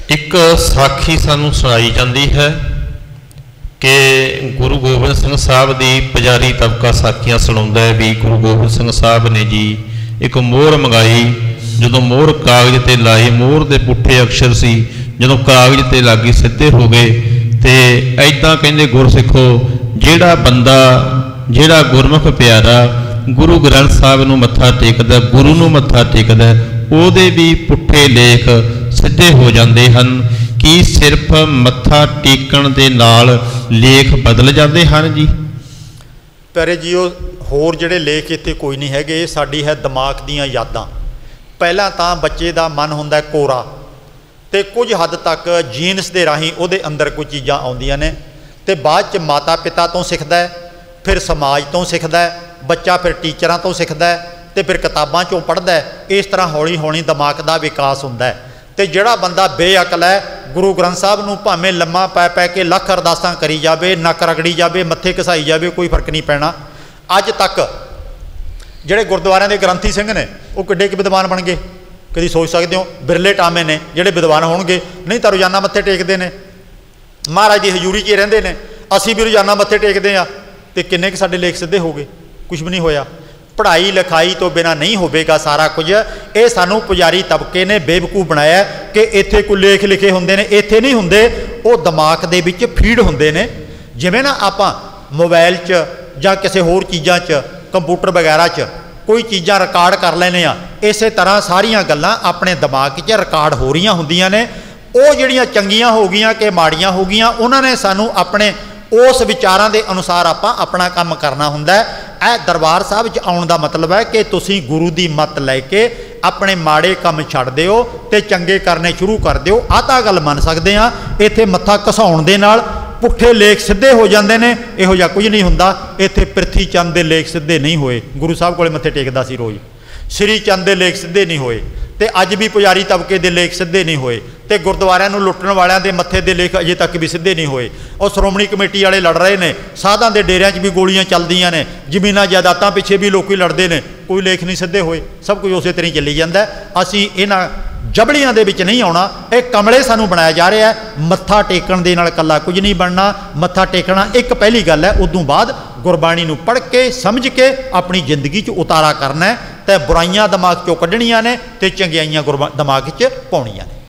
एक साखी सानू सुनाई जाती है कि गुरु गोबिंद सिंह साहब की पुजारी तबका साखियां सुनाता है भी गुरु गोबिंद सिंह साहब ने जी एक मोहर मंगाई। जो मोहर कागज पर लाई, मोहर के पुठे अक्षर सी, जो कागज पर लागी सीधे हो गए। तो ऐदा कहते गुरसिखो जिहड़ा बंदा जिहड़ा गुरमुख प्यारा गुरु ग्रंथ साहब नूं मत्था टेकदा, गुरु नूं मत्था टेकदा, ਉਹਦੇ भी पुठे लेख सिद्धे हो जाते हैं। कि सिर्फ मत्था टेकण दे नाल लेख बदल जाते हैं जी? प्यारे जीओ, होर जिहड़े लेख इत्थे कोई नहीं हैगे, साडी है दिमाग दीयां यादां। पहलां तां बच्चे दा मन हुंदा कोरा ते कुछ हद तक जीनस दे राहीं उहदे अंदर कोई चीज़ां आउंदियां ने ते बाद च माता पिता तो सिखदा है, फिर समाज तो सिखदा है, बच्चा फिर टीचरां तो सिखदा है ते फिर किताबां चों पढ़दा है। इस तरह हौली हौली दिमाग का विकास हुंदा है। ते जिहड़ा बंदा बेअकल है, गुरु ग्रंथ साहब नूं भावें लम्मा पै पै के लख अरदासां करी जावे, नक रगड़ी जावे, मत्थे घसाई जावे, कोई फर्क नहीं पैना। अज तक जिहड़े गुरुद्वारियां दे ग्रंथी सिंह ने वो किड्डे विद्वान बन गए, कदी सोच सकते हो? बिरले टामे ने जिहड़े विद्वान होणगे, नहीं तां रोज़ाना मत्थे टेकदे ने, महाराज की हजूरी च रहिंदे ने। असीं भी रोज़ाना मत्थे टेकदे आ ते किन्ने क साडे लेख सिद्धे हो गए? कुछ भी नहीं होया। पढ़ाई लिखाई तो बिना नहीं होगा सारा कुछ। ये सानू पुजारी तबके ने बेवकूफ़ बनाया कि इत्थे कोई लेख लिखे होंदे ने, इत्थे नहीं होंदे, वो दिमाग दे विच फीड होंदे ने। जिवें ना आपां मोबाइल च जां किसी होर चीज़ां च कंप्यूटर वगैरह च कोई चीज़ां रिकॉर्ड कर लैने आ, इस तरह सारियां गल्लां अपने दिमाग च रिकॉर्ड हो रही होंदियां ने। वो जिहड़ियां चंगियां हो गईयां कि माड़ियां हो गईयां, उन्होंने सानू अपने उस विचारां दे अनुसार आपां अपना काम करना हुंदा है। ਇਹ दरबार साहब च आउण दा मतलब है कि तुसीं गुरु की मत लैके अपने माड़े काम छड्ड दिओ ते चंगे करने शुरू कर दिओ। आह तां गल मन सकदे आ। इत्थे मत्था घसाउण दे नाल पुठे लेख सिद्धे हो जाते हैं, इहो जिहा कुछ नहीं हुंदा। इत्थे पृथ्वी चंद दे लेख सिद्धे नहीं होए। गुरु साहब कोले मत्थे टेकदा सी रोज़, श्री चंद दे लेख सिद्धे नहीं होए, ते अज भी पुजारी तबके दे लेख सिद्धे नहीं होए, ते गुरुद्वारियां नूं लुट्टण वालियां दे मत्थे दे लेख अजे तक भी सिद्धे नहीं होए। और श्रोमणी कमेटी वाले लड़ रहे ने, साधां दे डेरियां च भी गोलियां चलदियां ने, जमीनां जायदादां पिछे भी लोग लड़ते हैं, कोई लेख नहीं सिद्धे होए। सब कुछ उस तरह चली जाता है। असीं इन्हां जबड़ियां दे विच नहीं आउणा। एक कमले सानू बनाया जा रहा है। मत्था टेकण दे नाल कल्ला कुछ नहीं बनना। मत्था टेकना एक पहली गल है, उदों बाद गुरबाणी नूं पढ़ के समझ के अपनी जिंदगी च उतारा करना है। तो बुराइयां दिमाग चों कढ़णियां ने ते चंगियाइयां दिमाग च पाउणियां ने।